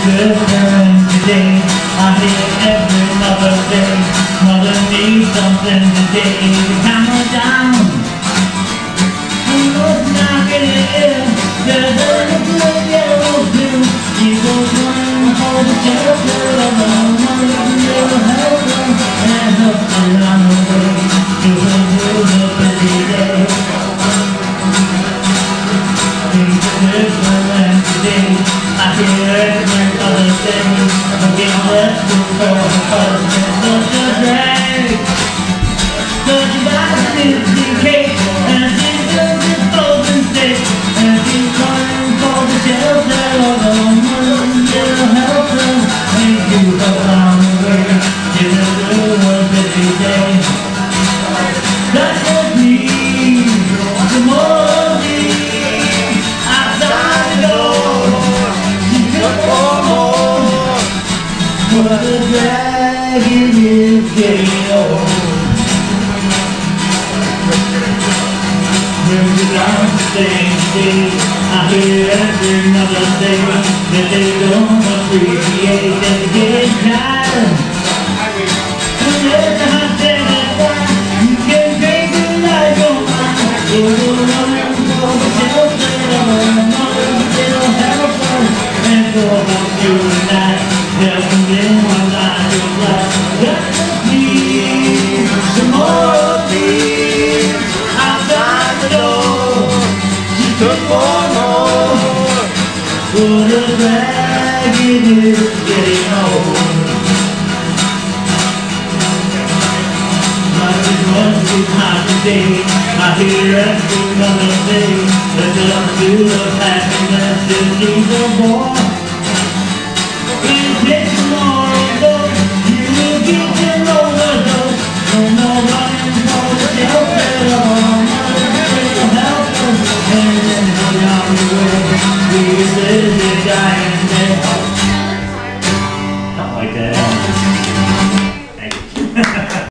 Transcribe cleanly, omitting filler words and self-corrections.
girlfriend today. I hear every mother say, mother needs something today. Camera down, who's knocking it in? There's a little yellow bill. He goes running for the shelter of a little helper, and hustling on the way to a busy day. Things are different today. I hear every other thing. I'm getting left to for the husband. Such a drag. Such a bad cake. And she's just disposing sick. And she's running for the shelter of a little helper. And you go on the way to a busy day. That's what me. The more me. Outside the door. But the dragon is getting old. When you don't stay, I hear every mother say that they don't appreciate that they get tired. And there's a hot day that's fine. You can take it like your mind. You're running for the shelter of a mother little helper. And for about you tonight, helping in my life of life. Got to need some more of me. Outside the door, she took one more. For the dragon is getting old. Life is much too hard today. I hear every mother say that the pursuit of happiness is